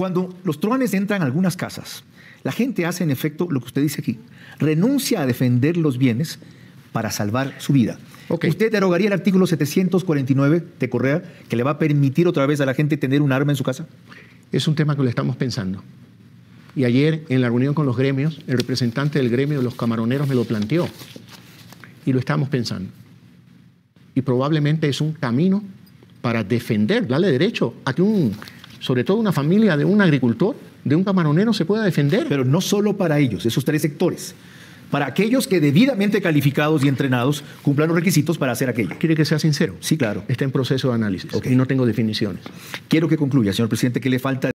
Cuando los truanes entran a algunas casas, la gente hace en efecto lo que usted dice aquí. Renuncia a defender los bienes para salvar su vida. Okay. ¿Usted derogaría el artículo 749 de Correa que le va a permitir otra vez a la gente tener un arma en su casa? Es un tema que lo estamos pensando. Y ayer, en la reunión con los gremios, el representante del gremio de los camaroneros me lo planteó. Y lo estamos pensando. Y probablemente es un camino para defender, darle derecho a que sobre todo una familia de un agricultor, de un camaronero, se pueda defender. Pero no solo para ellos, esos tres sectores. Para aquellos que debidamente calificados y entrenados cumplan los requisitos para hacer aquello. ¿Quiere que sea sincero? Sí, claro. Está en proceso de análisis. Okay. Y no tengo definiciones. Quiero que concluya, señor presidente, que le falta